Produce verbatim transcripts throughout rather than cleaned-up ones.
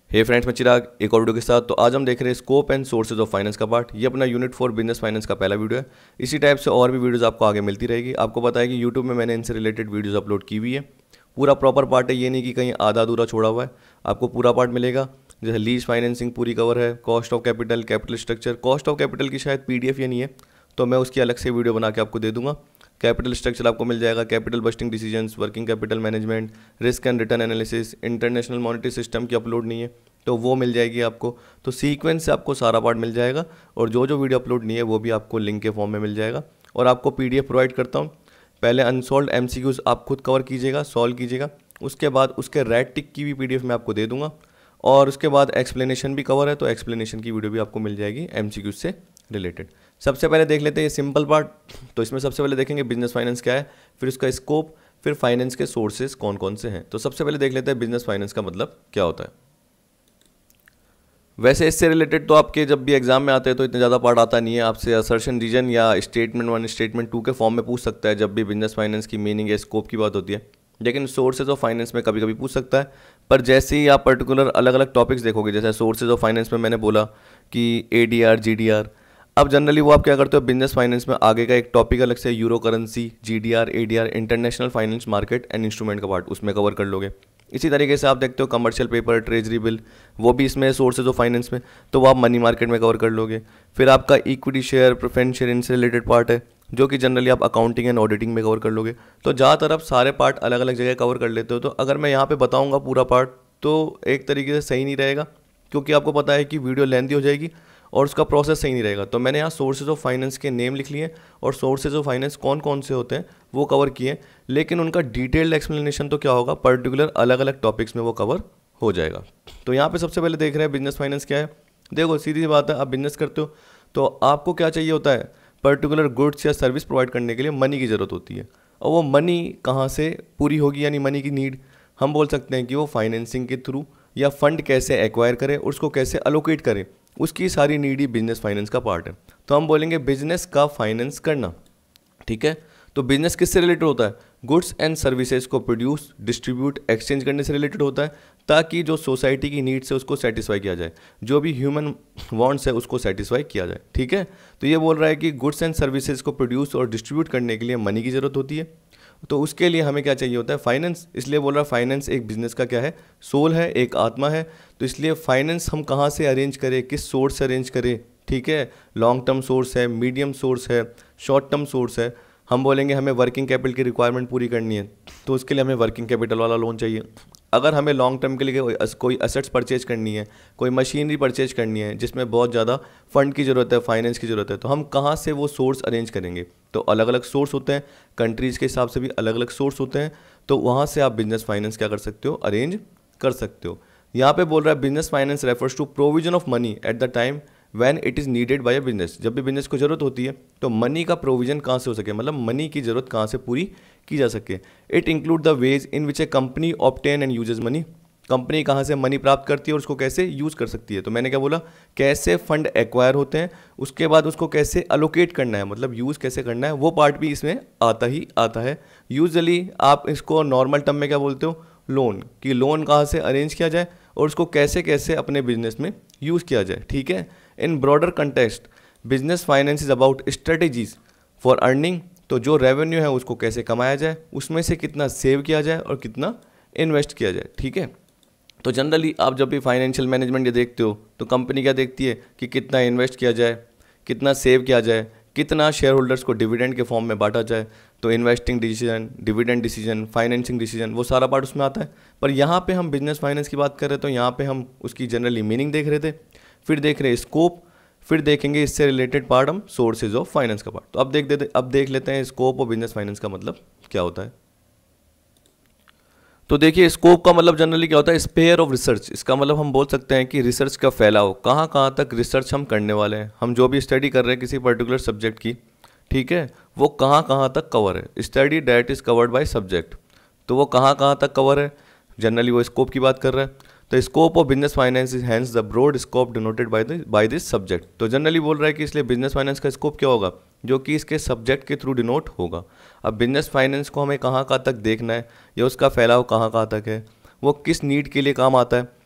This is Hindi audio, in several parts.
हे फ्रेंड्स, मैं चिराग एक और वीडियो के साथ। तो आज हम देख रहे हैं scope and sources of finance का पार्ट। ये अपना यूनिट फोर बिजनेस फाइनेंस का पहला वीडियो है। इसी टाइप से और भी वीडियोस आपको आगे मिलती रहेगी। आपको पता है कि यूट्यूब में मैंने इनसे रिलेटेड वीडियोस अपलोड की हुई है। पूरा प्रॉपर पार्ट है, ये नहीं कि कहीं आधा अधूरा छोड़ा हुआ है। आपको पूरा पार्ट मिलेगा, जैसे लीज फाइनेंसिंग पूरी कवर है, cost of capital, capital structure. Cost of capital की शायद पीडीएफ ये नहीं है, तो मैं उसकी अलग से वीडियो बना के आपको दे दूंगा। कैपिटल स्ट्रक्चर आपको मिल जाएगा, capital budgeting decisions, working capital management, risk and return analysis. International monetary system की अपलोड नहीं है तो वो मिल जाएगी आपको। तो सीक्वेंस से आपको सारा पार्ट मिल जाएगा, और जो जो वीडियो अपलोड नहीं है वो भी आपको लिंक के फॉर्म में मिल जाएगा। और आपको पीडीएफ प्रोवाइड करता हूँ। पहले अनसॉल्व एमसीक्यूज आप खुद कवर कीजिएगा, सॉल्व कीजिएगा। उसके बाद उसके रेड टिक की भी पीडीएफ मैं आपको दे दूंगा, और उसके बाद एक्सप्लेनेशन भी कवर है, तो एक्सप्लेनेशन की वीडियो भी आपको मिल जाएगी एमसीक्यूज से रिलेटेड। सबसे पहले देख लेते हैं ये सिंपल पार्ट। तो इसमें सबसे पहले देखेंगे बिजनेस फाइनेंस क्या है, फिर उसका स्कोप, फिर फाइनेंस के सोर्सेज कौन कौन से हैं। तो सबसे पहले देख लेते हैं बिजनेस फाइनेंस का मतलब क्या होता है। वैसे इससे रिलेटेड तो आपके जब भी एग्जाम में आते हैं तो इतना ज़्यादा पार्ट आता नहीं है। आपसे असर्शन रीजन या स्टेटमेंट वन स्टेटमेंट टू के फॉर्म में पूछ सकता है जब भी बिजनेस फाइनेंस की मीनिंग या स्कोप की बात होती है। लेकिन सोर्सेज ऑफ फाइनेंस में कभी कभी पूछ सकता है। पर जैसे ही आप पर्टिकुलर अलग अलग टॉपिक्स देखोगे, जैसे सोर्सेज ऑफ फाइनेंस में मैंने बोला कि A D R G D R, अब जनरली वो आप क्या करते हो बिजनेस फाइनेंस में आगे का एक टॉपिक अलग से euro currency, G D R, A D R, international finance market and instrument का पार्ट उसमें कवर कर लोगे। इसी तरीके से आप देखते हो कमर्शियल पेपर, ट्रेजरी बिल, वो भी इसमें सोर्सेज ऑफ फाइनेंस में, तो वो आप मनी मार्केट में कवर कर लोगे। फिर आपका इक्विटी शेयर, प्रेफरेंस शेयर, इनसे रिलेटेड पार्ट है जो कि जनरली आप अकाउंटिंग एंड ऑडिटिंग में कवर कर लोगे। तो ज़्यादातर आप सारे पार्ट अलग अलग जगह कवर कर लेते हो। तो अगर मैं यहाँ पे बताऊँगा पूरा पार्ट तो एक तरीके से सही नहीं रहेगा, क्योंकि आपको पता है कि वीडियो लेंथी हो जाएगी और उसका प्रोसेस सही नहीं रहेगा। तो मैंने यहाँ सोर्सेज ऑफ फाइनेंस के नेम लिख लिए और सोर्सेज ऑफ फाइनेंस कौन कौन से होते हैं वो कवर किए, लेकिन उनका डिटेल्ड एक्सप्लेनेशन तो क्या होगा, पर्टिकुलर अलग अलग टॉपिक्स में वो कवर हो जाएगा। तो यहाँ पे सबसे पहले देख रहे हैं बिजनेस फाइनेंस क्या है। देखो सीधी सी बात है, आप बिजनेस करते हो तो आपको क्या चाहिए होता है, पर्टिकुलर गुड्स या सर्विस प्रोवाइड करने के लिए मनी की ज़रूरत होती है। और वो मनी कहाँ से पूरी होगी, यानी मनी की नीड हम बोल सकते हैं कि वो फाइनेंसिंग के थ्रू, या फंड कैसे एक्वायर करें और उसको कैसे अलोकेट करें, उसकी सारी नीड ही बिजनेस फाइनेंस का पार्ट है। तो हम बोलेंगे बिजनेस का फाइनेंस करना, ठीक है। तो बिजनेस किससे रिलेटेड होता है, गुड्स एंड सर्विसेज को प्रोड्यूस, डिस्ट्रीब्यूट, एक्सचेंज करने से रिलेटेड होता है, ताकि जो सोसाइटी की नीड्स है उसको सेटिस्फाई किया जाए, जो भी ह्यूमन वांट्स है उसको सेटिस्फाई किया जाए, ठीक है। तो ये बोल रहा है कि गुड्स एंड सर्विसेज को प्रोड्यूस और डिस्ट्रीब्यूट करने के लिए मनी की ज़रूरत होती है। तो उसके लिए हमें क्या चाहिए होता है, फाइनेंस। इसलिए बोल रहा है फाइनेंस एक बिजनेस का क्या है, सोल है, एक आत्मा है। तो इसलिए फाइनेंस हम कहाँ से अरेंज करें, किस सोर्स से अरेंज करें, ठीक है। लॉन्ग टर्म सोर्स है, मीडियम सोर्स है, शॉर्ट टर्म सोर्स है। हम बोलेंगे हमें वर्किंग कैपिटल की रिक्वायरमेंट पूरी करनी है, तो उसके लिए हमें वर्किंग कैपिटल वाला लोन चाहिए। अगर हमें लॉन्ग टर्म के लिए कोई असेट्स परचेज करनी है, कोई मशीनरी परचेज करनी है जिसमें बहुत ज़्यादा फंड की ज़रूरत है, फाइनेंस की ज़रूरत है, तो हम कहाँ से वो सोर्स अरेंज करेंगे। तो अलग अलग सोर्स होते हैं, कंट्रीज़ के हिसाब से भी अलग अलग सोर्स होते हैं। तो वहाँ से आप बिजनेस फाइनेंस क्या कर सकते हो, अरेंज कर सकते हो। यहाँ पे बोल रहा है business finance refers to provision of money at the time when it is needed by a business. जब भी बिजनेस को जरूरत होती है तो मनी का प्रोविजन कहाँ से हो सके, मतलब मनी की जरूरत कहाँ से पूरी की जा सके। It include the ways in which a company obtain and uses money. Company कहाँ से मनी प्राप्त करती है और उसको कैसे यूज़ कर सकती है। तो मैंने क्या बोला, कैसे फंड एक्वायर होते हैं, उसके बाद उसको कैसे अलोकेट करना है, मतलब यूज़ कैसे करना है, वो पार्ट भी इसमें आता ही आता है। यूजुअली आप इसको नॉर्मल टर्म में क्या बोलते हो, लोन, कि लोन कहाँ से अरेंज किया जाए और उसको कैसे कैसे अपने बिजनेस में यूज़ किया जाए, ठीक है। In broader context business finance is about strategies for earning. तो जो रेवेन्यू है उसको कैसे कमाया जाए, उसमें से कितना सेव किया जाए और कितना इन्वेस्ट किया जाए, ठीक है। तो जनरली आप जब भी फाइनेंशियल मैनेजमेंट ये देखते हो तो कंपनी क्या देखती है कि कितना इन्वेस्ट किया जाए, कितना सेव किया जाए, कितना शेयर होल्डर्स को डिविडेंड के फॉर्म में बांटा जाए। तो investing decision, dividend decision, financing decision, वो सारा पार्ट उसमें आता है। पर यहाँ पे हम बिजनेस फाइनेंस की बात कर रहे हैं तो यहाँ पे हम उसकी जनरली मीनिंग देख रहे थे, फिर देख रहे हैं स्कोप, फिर देखेंगे इससे रिलेटेड पार्ट हम सोर्सेज ऑफ फाइनेंस का पार्ट। तो अब देख देते अब देख लेते हैं स्कोप और बिजनेस फाइनेंस का मतलब क्या होता है। तो देखिए स्कोप का मतलब जनरली क्या होता है, स्पेयर ऑफ रिसर्च। इसका मतलब हम बोल सकते हैं कि रिसर्च का फैलाव, कहाँ कहाँ तक रिसर्च हम करने वाले हैं। हम जो भी स्टडी कर रहे हैं किसी पर्टिकुलर सब्जेक्ट की, ठीक है, वो कहाँ कहाँ तक कवर है। Study that is covered by subject, तो वो कहाँ कहाँ तक कवर है, जनरली वो स्कोप की बात कर रहा है। तो scope of business finance is hence the broad scope denoted by the by this subject. तो जनरली बोल रहा है कि इसलिए बिजनेस फाइनेंस का स्कोप क्या होगा, जो कि इसके सब्जेक्ट के थ्रू डिनोट होगा। अब बिजनेस फाइनेंस को हमें कहाँ कहाँ तक देखना है या उसका फैलाव कहाँ कहाँ तक है, वो किस नीड के लिए काम आता है,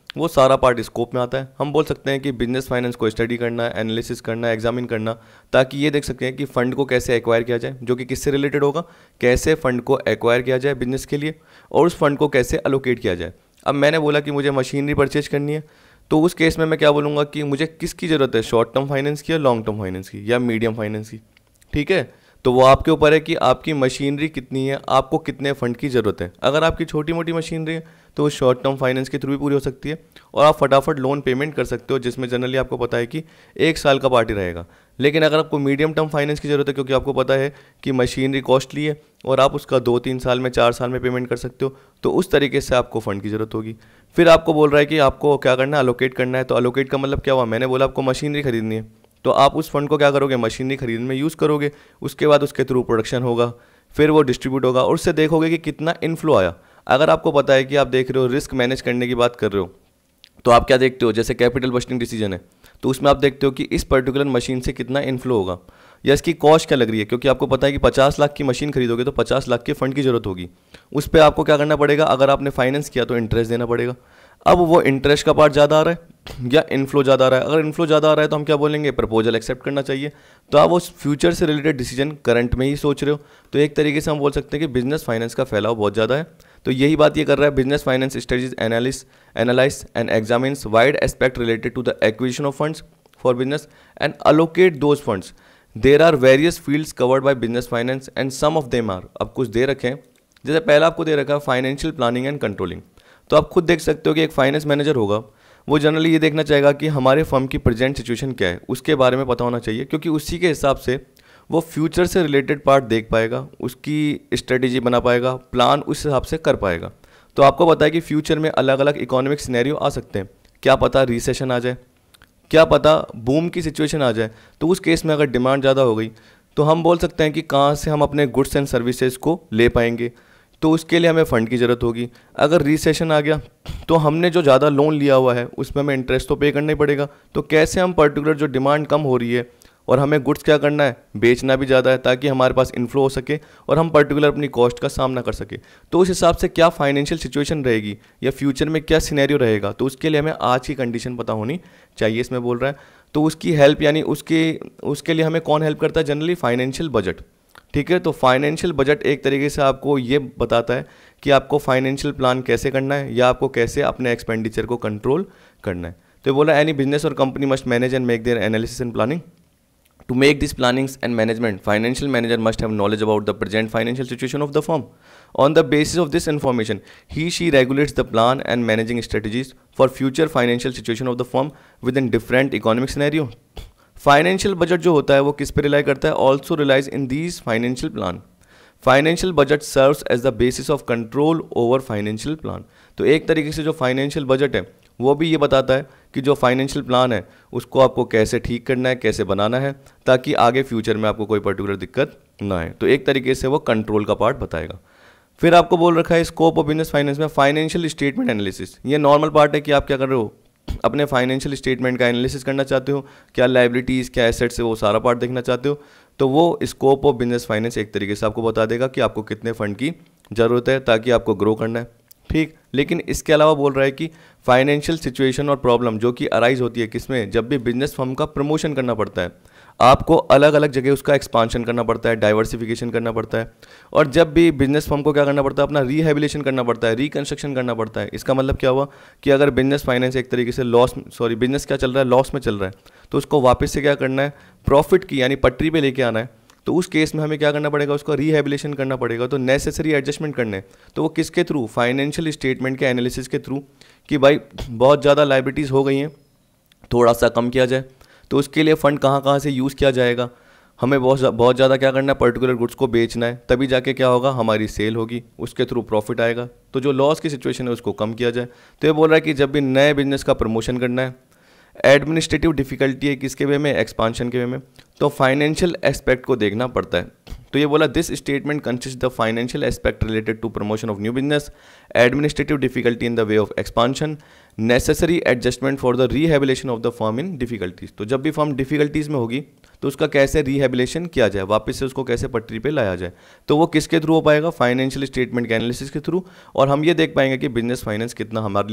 वो सारा पार्ट स्कोप में आता है। हम बोल सकते हैं कि बिजनेस फाइनेंस को स्टडी करना है, एनालिसिस करना है, एग्जामिन करना, ताकि ये देख सकते हैं कि फ़ंड को कैसे एक्वायर किया जाए, जो कि किससे रिलेटेड होगा, कैसे फ़ंड को एक्वायर किया जाए बिजनेस के लिए, और उस फंड को कैसे अलोकेट किया जाए। अब मैंने बोला कि मुझे मशीनरी परचेज करनी है, तो उस केस में मैं क्या बोलूँगा कि मुझे किसकी ज़रूरत है, शॉर्ट टर्म फाइनेंस की या लॉन्ग टर्म फाइनेंस की या मीडियम फाइनेंस की। ठीक है, तो वो आपके ऊपर है कि आपकी मशीनरी कितनी है, आपको कितने फंड की ज़रूरत है। अगर आपकी छोटी मोटी मशीनरी है तो वो शॉर्ट टर्म फाइनेंस के थ्रू भी पूरी हो सकती है और आप फटाफट लोन पेमेंट कर सकते हो, जिसमें जनरली आपको पता है कि एक साल का पार्टी रहेगा। लेकिन अगर आपको मीडियम टर्म फाइनेंस की ज़रूरत है, क्योंकि आपको पता है कि मशीनरी कॉस्टली है और आप उसका दो तीन साल में, चार साल में पेमेंट कर सकते हो, तो उस तरीके से आपको फ़ंड की ज़रूरत होगी। फिर आपको बोल रहा है कि आपको क्या करना है, अलोकेट करना है। तो अलोकेट का मतलब क्या हुआ, मैंने बोला आपको मशीनरी खरीदनी है, तो आप उस फंड को क्या करोगे, मशीनरी खरीदने में यूज़ करोगे। उसके बाद उसके थ्रू प्रोडक्शन होगा, फिर वो डिस्ट्रीब्यूट होगा और उससे देखोगे कि कितना इनफ्लो आया। अगर आपको पता है कि आप देख रहे हो रिस्क मैनेज करने की बात कर रहे हो, तो आप क्या देखते हो, जैसे कैपिटल बस्टिंग डिसीजन है, तो उसमें आप देखते हो कि इस पर्टिकुलर मशीन से कितना इनफ्लो होगा या इसकी कॉस्ट क्या लग रही है, क्योंकि आपको पता है कि पचास लाख की मशीन खरीदोगे तो पचास लाख के फंड की जरूरत होगी। उस पर आपको क्या करना पड़ेगा, अगर आपने फाइनेंस किया तो इंटरेस्ट देना पड़ेगा। अब वो इंटरेस्ट का पार्ट ज़्यादा आ रहा है या इनफ्लो ज़्यादा आ रहा है। अगर इनफ्लो ज़्यादा आ रहा है तो हम क्या बोलेंगे, प्रपोजल एक्सेप्ट करना चाहिए। तो आप उस फ्यूचर से रिलेटेड डिसीजन करंट में ही सोच रहे हो, तो एक तरीके से हम बोल सकते हैं कि बिजनेस फाइनेंस का फैलाव बहुत ज़्यादा है। तो यही बात ये कर रहा है, business finance studies analysis analyse and examines wide aspect related to the acquisition of funds for business and allocate those funds. There are various fields covered by business finance and some of them are. अब कुछ दे रखे हैं, जैसे पहला आपको दे रखा है फाइनेंशियल प्लानिंग एंड कंट्रोलिंग। तो आप खुद देख सकते हो कि एक फाइनेंस मैनेजर होगा, वो जनरली ये देखना चाहेगा कि हमारे फर्म की प्रेजेंट सिचुएशन क्या है, उसके बारे में पता होना चाहिए, क्योंकि उसी के हिसाब से वो फ्यूचर से रिलेटेड पार्ट देख पाएगा, उसकी स्ट्रेटेजी बना पाएगा, प्लान उस हिसाब से कर पाएगा। तो आपको पता है कि फ्यूचर में अलग अलग इकोनॉमिक सिनेरियो आ सकते हैं, क्या पता रिसेशन आ जाए, क्या पता बूम की सिचुएशन आ जाए। तो उस केस में अगर डिमांड ज़्यादा हो गई तो हम बोल सकते हैं कि कहाँ से हम अपने गुड्स एंड सर्विसेज को ले पाएंगे, तो उसके लिए हमें फ़ंड की ज़रूरत होगी। अगर रिसेशन आ गया तो हमने जो ज़्यादा लोन लिया हुआ है उसमें हमें इंटरेस्ट तो पे करना ही पड़ेगा। तो कैसे हम पर्टिकुलर जो डिमांड कम हो रही है और हमें गुड्स क्या करना है, बेचना भी ज़्यादा है, ताकि हमारे पास इन्फ्लो हो सके और हम पर्टिकुलर अपनी कॉस्ट का सामना कर सके। तो उस हिसाब से क्या फाइनेंशियल सिचुएशन रहेगी या फ्यूचर में क्या सिनेरियो रहेगा, तो उसके लिए हमें आज की कंडीशन पता होनी चाहिए, इसमें बोल रहा है। तो उसकी हेल्प यानी उसके उसके लिए हमें कौन हेल्प करता है, जनरली फाइनेंशियल बजट। ठीक है, तो फाइनेंशियल बजट एक तरीके से आपको ये बताता है कि आपको फाइनेंशियल प्लान कैसे करना है या आपको कैसे अपने एक्सपेंडिचर को कंट्रोल करना है। तो ये बोला एनी बिजनेस और company must manage and make their analysis and planning. To make these plannings and management, financial manager must have knowledge about the present financial situation of the firm. On the basis of this information, he she regulates the plan and managing strategies for future financial situation of the firm within different economic scenario. Financial budget जो होता है वो किस पे रिलाई करता है, also relies in these financial plan. Financial budget serves as the basis of control over financial plan. तो एक तरीके से जो फाइनेंशियल बजट है वो भी ये बताता है कि जो फाइनेंशियल प्लान है उसको आपको कैसे ठीक करना है, कैसे बनाना है, ताकि आगे फ्यूचर में आपको कोई पर्टिकुलर दिक्कत ना आए। तो एक तरीके से वो कंट्रोल का पार्ट बताएगा। फिर आपको बोल रखा है स्कोप ऑफ बिजनेस फाइनेंस में फाइनेंशियल स्टेटमेंट एनालिसिस। ये नॉर्मल पार्ट है कि आप क्या कर रहे हो, अपने फाइनेंशियल स्टेटमेंट का एनालिसिस करना चाहते हो, क्या लाइबिलिटीज़ क्या एसेट्स है वो सारा पार्ट देखना चाहते हो। तो वो स्कोप ऑफ बिजनेस फाइनेंस एक तरीके से आपको बता देगा कि आपको कितने फंड की ज़रूरत है ताकि आपको ग्रो करना है। ठीक, लेकिन इसके अलावा बोल रहा है कि फाइनेंशियल सिचुएशन और प्रॉब्लम जो कि अराइज होती है किसमें, जब भी बिजनेस फर्म का प्रमोशन करना पड़ता है, आपको अलग अलग जगह उसका एक्सपांशन करना पड़ता है, डाइवर्सिफिकेशन करना पड़ता है, और जब भी बिजनेस फर्म को क्या करना पड़ता है, अपना रिहेबिलिटेशन करना पड़ता है, रिकंस्ट्रक्शन करना पड़ता है। इसका मतलब क्या हुआ कि अगर बिजनेस फाइनेंस एक तरीके से लॉस सॉरी बिजनेस क्या चल रहा है, लॉस में चल रहा है, तो उसको वापस से क्या करना है, प्रॉफिट की यानी पटरी पे लेके आना है। तो उस केस में हमें क्या करना पड़ेगा, उसका रिहेबिलिटेशन करना पड़ेगा। तो नेसेसरी एडजस्टमेंट करने, तो वो किसके थ्रू, फाइनेंशियल स्टेटमेंट के एनालिसिस के थ्रू, कि भाई बहुत ज़्यादा लाइबिलिटीज़ हो गई हैं, थोड़ा सा कम किया जाए। तो उसके लिए फ़ंड कहाँ कहाँ से यूज़ किया जाएगा, हमें बहुत बहुत ज़्यादा क्या करना है, पर्टिकुलर गुड्स को बेचना है, तभी जाके क्या होगा, हमारी सेल होगी, उसके थ्रू प्रॉफिट आएगा। तो जो लॉस की सिचुएशन है उसको कम किया जाए। तो ये बोल रहा है कि जब भी नए बिजनेस का प्रमोशन करना है, एडमिनिस्ट्रेटिव डिफिकल्टी है किसके वे में, एक्सपांशन के वे में, तो फाइनेंशियल एस्पेक्ट को देखना पड़ता है। तो ये बोला this statement consist the financial aspect related to promotion of new business, administrative difficulty in the way of expansion, necessary adjustment for the rehabilitation of the firm in difficulties. तो जब भी फर्म डिफिकल्टीज में होगी तो उसका कैसे रिहेबिलिटेशन किया जाए, वापस से उसको कैसे पटरी पे लाया जाए, तो वो किसके थ्रू हो पाएगा, फाइनेंशियल स्टेटमेंट के एनालिसिस के थ्रू। और हम ये देख पाएंगे कि बिजनेस फाइनेंस कितना हमारे लिए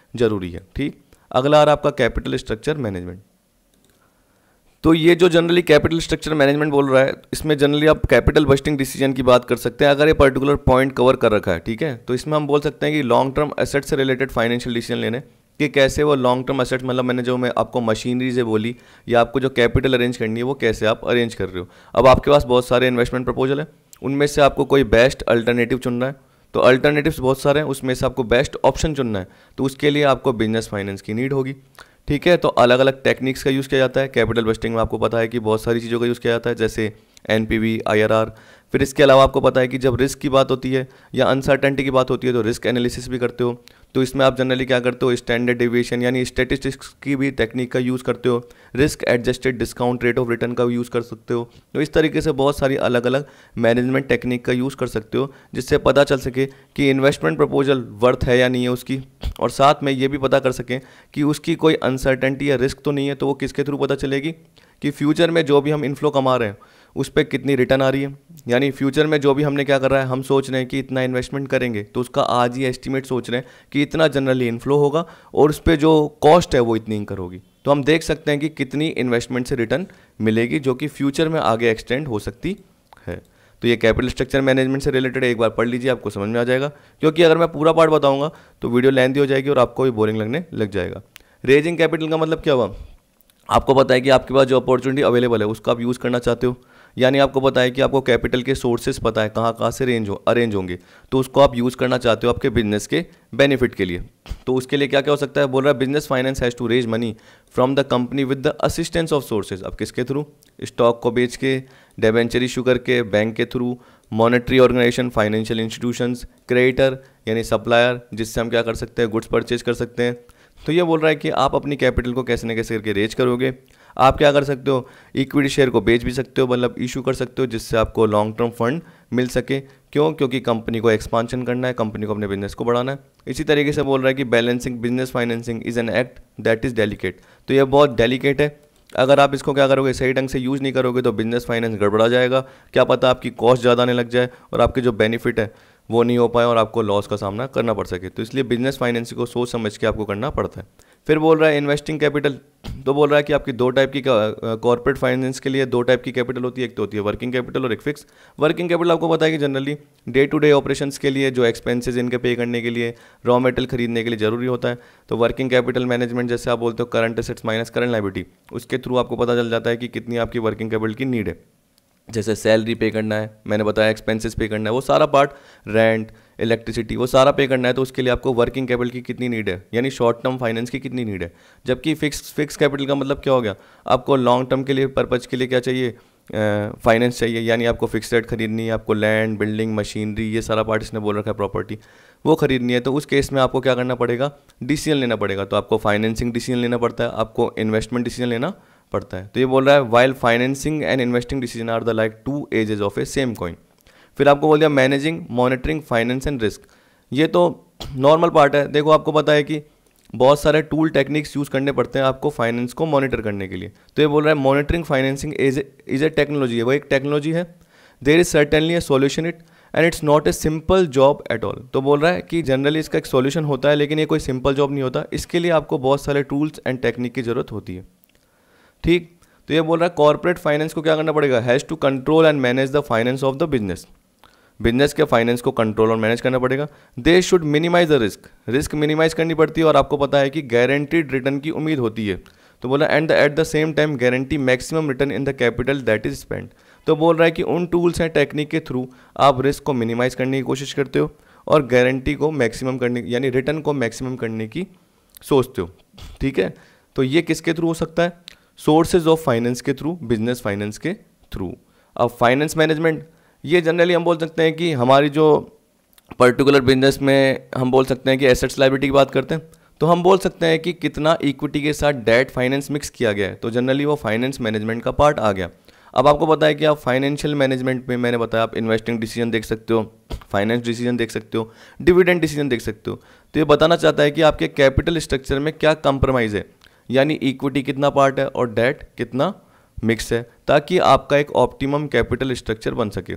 जरूरी है। ठीक, अगला आ रहा है आपका कैपिटल स्ट्रक्चर मैनेजमेंट। तो ये जो जनरली कैपिटल स्ट्रक्चर मैनेजमेंट बोल रहा है, इसमें जनरली आप कैपिटल बस्टिंग डिसीजन की बात कर सकते हैं अगर ये पर्टिकुलर पॉइंट कवर कर रखा है। ठीक है, तो इसमें हम बोल सकते हैं कि लॉन्ग टर्म एसेट से रिलेटेड फाइनेंशियल डिसीजन लेने, कि कैसे वो लॉन्ग टर्म एसेट, मतलब मैंने जो मैं आपको मशीनरी से बोली या आपको जो कैपिटल अरेंज करनी है वो कैसे आप अरेंज कर रहे हो। अब आपके पास बहुत सारे इन्वेस्टमेंट प्रपोजल है, उनमें से आपको कोई बेस्ट अल्टरनेटिव चुनना है। तो अल्टरनेटिव्स बहुत सारे हैं, उसमें से आपको बेस्ट ऑप्शन चुनना है, तो उसके लिए आपको बिजनेस फाइनेंस की नीड होगी। ठीक है, तो अलग अलग टेक्निक्स का यूज़ किया जाता है कैपिटल बस्टिंग में। आपको पता है कि बहुत सारी चीज़ों का यूज़ किया जाता है, जैसे एनपीवी, आईआरआर। फिर इसके अलावा आपको पता है कि जब रिस्क की बात होती है या अनसर्टेनिटी की बात होती है तो रिस्क एनालिसिस भी करते हो। तो इसमें आप जनरली क्या करते हो, स्टैंडर्ड डेविएशन यानी स्टैटिस्टिक्स की भी टेक्निक का यूज़ करते हो। Risk adjusted discount rate of return का यूज़ कर सकते हो। तो इस तरीके से बहुत सारी अलग अलग मैनेजमेंट टेक्निक का यूज़ कर सकते हो, जिससे पता चल सके कि इन्वेस्टमेंट प्रपोजल वर्थ है या नहीं है उसकी, और साथ में ये भी पता कर सकें कि उसकी कोई अनसर्टेनिटी या रिस्क तो नहीं है। तो वो किसके थ्रू पता चलेगी कि फ्यूचर में जो भी हम इनफ्लो कमा रहे हैं उस पर कितनी रिटर्न आ रही है। यानी फ्यूचर में जो भी हमने क्या कर रहा है, हम सोच रहे हैं कि इतना इन्वेस्टमेंट करेंगे तो उसका आज ही एस्टिमेट सोच रहे हैं कि इतना जनरली इनफ्लो होगा और उस पर जो कॉस्ट है वो इतनी इंकर होगी। तो हम देख सकते हैं कि कितनी इन्वेस्टमेंट से रिटर्न मिलेगी जो कि फ्यूचर में आगे एक्सटेंड हो सकती है। तो ये कैपिटल स्ट्रक्चर मैनेजमेंट से रिलेटेड एक बार पढ़ लीजिए, आपको समझ में आ जाएगा, क्योंकि अगर मैं पूरा पार्ट बताऊंगा तो वीडियो लेंथी हो जाएगी और आपको भी बोरिंग लगने लग जाएगा। रेजिंग कैपिटल का मतलब क्या हुआ, आपको पता है कि आपके पास जो अपॉर्चुनिटी अवेलेबल है उसका आप यूज़ करना चाहते हो, यानी आपको पता है कि आपको कैपिटल के सोर्सेज पता है कहाँ कहाँ से रेंज हो अरेंज होंगे, तो उसको आप यूज़ करना चाहते हो आपके बिजनेस के बेनिफिट के लिए। तो उसके लिए क्या क्या हो सकता है, बोल रहा है business finance has to raise money from the company with the assistance of sources. अब किसके थ्रू, स्टॉक को बेच के, डेबेंचर इशू करके, बैंक के through, monetary organisation, financial institutions, creditor यानी सप्लायर जिससे हम क्या कर सकते हैं, गुड्स परचेज कर सकते हैं। तो ये बोल रहा है कि आप अपनी कैपिटल को कैसे न कैसे करके रेज करोगे। आप क्या कर सकते हो, इक्विटी शेयर को बेच भी सकते हो, मतलब इशू कर सकते हो, जिससे आपको लॉन्ग टर्म फंड मिल सके। क्यों, क्योंकि कंपनी को एक्सपांशन करना है, कंपनी को अपने बिजनेस को बढ़ाना है। इसी तरीके से बोल रहा है कि balancing business financing is an act that is delicate. तो ये बहुत डेलिकेट है, अगर आप इसको क्या करोगे, सही ढंग से यूज़ नहीं करोगे तो बिजनेस फाइनेंस गड़बड़ा जाएगा। क्या पता आपकी कॉस्ट ज़्यादा आने लग जाए और आपके जो बेनिफिट है वो नहीं हो पाए और आपको लॉस का सामना करना पड़ सके। तो इसलिए बिजनेस फाइनेंस को सोच समझ के आपको करना पड़ता है। फिर बोल रहा है इन्वेस्टिंग कैपिटल, तो बोल रहा है कि आपकी दो टाइप की कॉर्पोरेट फाइनेंस के लिए दो टाइप की कैपिटल होती है, एक तो होती है वर्किंग कैपिटल और एक फिक्स। वर्किंग कैपिटल आपको पता है कि generally day to day operations के लिए जो एक्सपेंसेस इनके पे करने के लिए, रॉ मेटेरियल खरीदने के लिए जरूरी होता है। तो वर्किंग कैपिटल मैनेजमेंट जैसे आप बोलते हो current assets minus current liability, उसके थ्रू आपको पता चल जाता है कि कितनी आपकी वर्किंग कैपिटल की नीड है। जैसे सैलरी पे करना है, मैंने बताया एक्सपेंसेस पे करना है, वो सारा पार्ट, रेंट, इलेक्ट्रिसिटी, वो सारा पे करना है, तो उसके लिए आपको वर्किंग कैपिटल की कितनी नीड है, यानी शॉर्ट टर्म फाइनेंस की कितनी नीड है। जबकि फिक्स फिक्स कैपिटल का मतलब क्या हो गया, आपको लॉन्ग टर्म के लिए पर्पज़ के लिए क्या चाहिए, फाइनेंस चाहिए, यानी आपको फिक्स रेट खरीदनी है, आपको लैंड, बिल्डिंग, मशीनरी, ये सारा पार्ट इसने बोल रखा है, प्रॉपर्टी वो खरीदनी है। तो उस केस में आपको क्या करना पड़ेगा, डिसीजन लेना पड़ेगा। तो आपको फाइनेंसिंग डिसीजन लेना पड़ता है, आपको इन्वेस्टमेंट डिसीजन लेना पड़ता है। तो ये बोल रहा है while financing and investing decision are the like two edges of a same coin. फिर आपको बोल दिया managing, monitoring, finance and risk. ये तो नॉर्मल पार्ट है। देखो आपको पता है कि बहुत सारे टूल टेक्निक्स यूज़ करने पड़ते हैं आपको फाइनेंस को मॉनिटर करने के लिए। तो ये बोल रहा है monitoring financing is is a technology है, वो एक टेक्नोलॉजी है। There is certainly a solution it and it's not a simple job at all. तो बोल रहा है कि जनरली इसका एक सॉल्यूशन होता है, लेकिन ये कोई सिंपल जॉब नहीं होता। इसके लिए आपको बहुत सारे टूल्स एंड टेक्निक की ज़रूरत होती है। ठीक, तो ये बोल रहा है कॉर्पोरेट फाइनेंस को क्या करना पड़ेगा, has to control and manage the finance of the business. Business के फाइनेंस को कंट्रोल और मैनेज करना पड़ेगा। They should minimise the risk, risk minimise करनी पड़ती है, और आपको पता है कि गारंटीड रिटर्न की उम्मीद होती है। तो बोला and at the same time guarantee maximum return in the capital that is spend. तो बोल रहा है कि उन टूल्स एंड टेक्निक के थ्रू आप रिस्क को मिनिमाइज करने की कोशिश करते हो और गारंटी को मैक्सिमम करने यानी रिटर्न को मैक्सिमम करने की सोचते हो। ठीक है, तो ये किसके थ्रू हो सकता है, सोर्सेज ऑफ फाइनेंस के थ्रू, बिजनेस फाइनेंस के थ्रू। अब फाइनेंस मैनेजमेंट, ये जनरली हम बोल सकते हैं कि हमारी जो पर्टिकुलर बिजनेस में हम बोल सकते हैं कि एसेट्स लायबिलिटी की बात करते हैं, तो हम बोल सकते हैं कि कितना इक्विटी के साथ डेट फाइनेंस मिक्स किया गया है, तो जनरली वो फाइनेंस मैनेजमेंट का पार्ट आ गया। अब आपको पता है कि आप फाइनेंशियल मैनेजमेंट में, मैंने बताया, आप इन्वेस्टिंग डिसीजन देख सकते हो, फाइनेंस डिसीजन देख सकते हो, डिविडेंड डिसीजन देख सकते हो। तो ये बताना चाहता है कि आपके कैपिटल स्ट्रक्चर में क्या कंप्रोमाइज़ है, यानी इक्विटी कितना पार्ट है और डेट कितना मिक्स है, ताकि आपका एक ऑप्टिमम कैपिटल स्ट्रक्चर बन सके।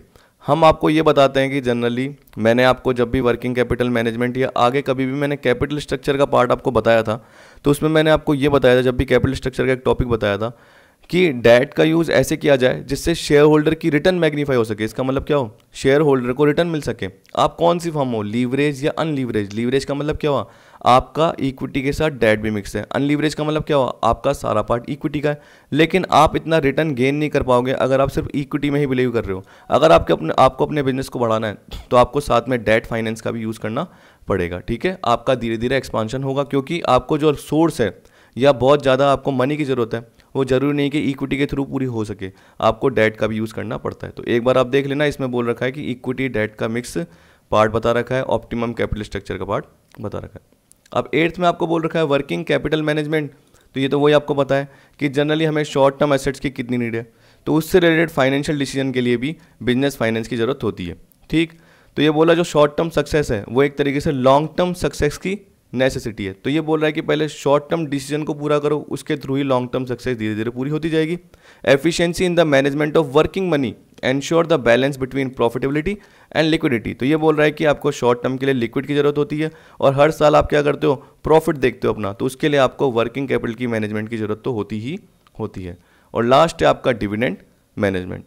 हम आपको ये बताते हैं कि जनरली मैंने आपको जब भी वर्किंग कैपिटल मैनेजमेंट या आगे कभी भी मैंने कैपिटल स्ट्रक्चर का पार्ट आपको बताया था, तो उसमें मैंने आपको ये बताया था, जब भी कैपिटल स्ट्रक्चर का एक टॉपिक बताया था कि डेट का यूज़ ऐसे किया जाए जिससे शेयर होल्डर की रिटर्न मैग्नीफाई हो सके। इसका मतलब क्या हो, शेयर होल्डर को रिटर्न मिल सके। आप कौन सी फॉर्म हो, लीवरेज या अनलीवरेज। लीवरेज का मतलब क्या हुआ, आपका इक्विटी के साथ डेट भी मिक्स है। अनलीवरेज का मतलब क्या हुआ, आपका सारा पार्ट इक्विटी का है, लेकिन आप इतना रिटर्न गेन नहीं कर पाओगे अगर आप सिर्फ इक्विटी में ही बिलीव कर रहे हो। अगर आपके अपने आपको अपने बिजनेस को बढ़ाना है तो आपको साथ में डेट फाइनेंस का भी यूज़ करना पड़ेगा। ठीक है, आपका धीरे धीरे एक्सपांशन होगा, क्योंकि आपको जो सोर्स है या बहुत ज़्यादा आपको मनी की ज़रूरत है, वो जरूरी नहीं कि इक्विटी के थ्रू पूरी हो सके, आपको डेट का भी यूज़ करना पड़ता है। तो एक बार आप देख लेना, इसमें बोल रखा है कि इक्विटी डेट का मिक्स पार्ट बता रखा है, ऑप्टिमम कैपिटल स्ट्रक्चर का पार्ट बता रखा है। अब एट्थ में आपको बोल रखा है वर्किंग कैपिटल मैनेजमेंट। तो ये तो वही आपको पता है कि जनरली हमें शॉर्ट टर्म एसेट्स की कितनी नीड है, तो उससे रिलेटेड फाइनेंशियल डिसीजन के लिए भी बिजनेस फाइनेंस की ज़रूरत होती है। ठीक, तो ये बोला जो शॉर्ट टर्म सक्सेस है वो एक तरीके से लॉन्ग टर्म सक्सेस की नेसेसिटी है। तो ये बोल रहा है कि पहले शॉर्ट टर्म डिसीजन को पूरा करो, उसके थ्रू ही लॉन्ग टर्म सक्सेस धीरे धीरे पूरी होती जाएगी। Efficiency in the management of working money ensure the balance between profitability and liquidity. तो ये बोल रहा है कि आपको शॉर्ट टर्म के लिए लिक्विड की जरूरत होती है और हर साल आप क्या करते हो, प्रॉफिट देखते हो अपना, तो उसके लिए आपको वर्किंग कैपिटल की मैनेजमेंट की जरूरत तो होती ही होती है। और लास्ट है आपका डिविडेंड मैनेजमेंट।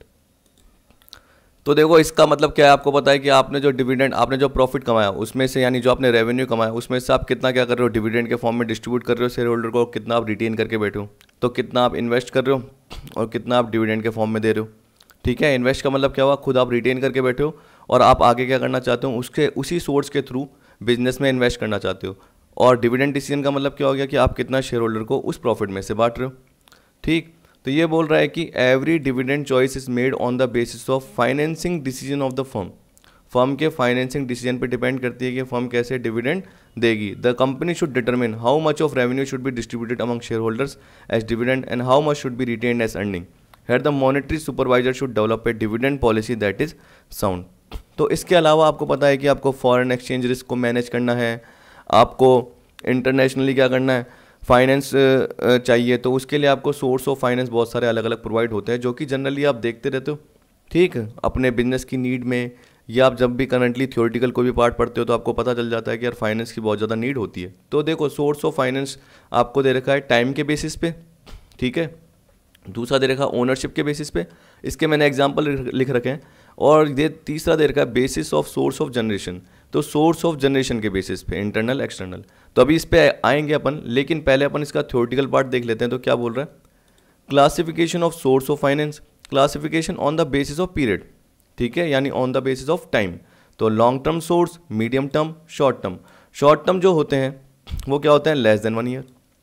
तो देखो इसका मतलब क्या है, आपको पता है कि आपने जो डिविडेंड, आपने जो प्रॉफिट कमाया उसमें से, यानी जो आपने रेवेन्यू कमाया उसमें से आप कितना क्या कर रहे हो, डिविडेंड के फॉर्म में डिस्ट्रीब्यूट कर रहे हो शेयर होल्डर को, कितना आप रिटेन करके बैठे हो, तो कितना आप इन्वेस्ट कर रहे हो और कितना आप डिविडेंड के फॉर्म में दे रहे हो। ठीक है, इन्वेस्ट का मतलब क्या हुआ, खुद आप रिटेन करके बैठे हो और आप आगे क्या करना चाहते हो, उसके उसी सोर्स के थ्रू बिजनेस में इन्वेस्ट करना चाहते हो। और डिविडेंड डिसीजन का मतलब क्या हो गया कि आप कितना शेयर होल्डर को उस प्रॉफिट में से बांट रहे हो। ठीक, तो ये बोल रहा है कि every dividend choice is made on the basis of financing decision of the firm. Firm के फाइनेंसिंग डिसीजन पे डिपेंड करती है कि फर्म कैसे डिविडेंड देगी। The company should determine how much of revenue should be distributed among share holders as dividend and how much should be retained as earning. Here the monetary supervisor should develop a dividend policy that is sound. तो इसके अलावा आपको पता है कि आपको फॉरेन एक्सचेंज रिस्क को मैनेज करना है, आपको इंटरनेशनली क्या करना है, फाइनेंस चाहिए, तो उसके लिए आपको सोर्स ऑफ फाइनेंस बहुत सारे अलग अलग प्रोवाइड होते हैं, जो कि जनरली आप देखते रहते हो। ठीक है, अपने बिजनेस की नीड में, या आप जब भी करंटली थ्योरेटिकल कोई भी पार्ट पढ़ते हो तो आपको पता चल जाता है कि यार फाइनेंस की बहुत ज़्यादा नीड होती है। तो देखो सोर्स ऑफ फाइनेंस आपको दे रखा है टाइम के बेसिस पे, ठीक है, दूसरा दे रखा है ओनरशिप के बेसिस पे, इसके मैंने एग्जांपल लिख रखे हैं, और ये तीसरा दे रखा है basis of source of generation. तो सोर्स ऑफ जनरेशन के बेसिस पे, इंटरनल एक्सटर्नल। तो अभी इस पे आएंगे अपन, लेकिन पहले अपन इसका थ्योरेटिकल पार्ट देख लेते हैं। तो क्या बोल रहा है, classification of source of finance, classification on the basis of period. ठीक है, यानी on the basis of time. तो long term source, medium term, short term. Short term जो होते हैं वो क्या होते हैं, less than one year.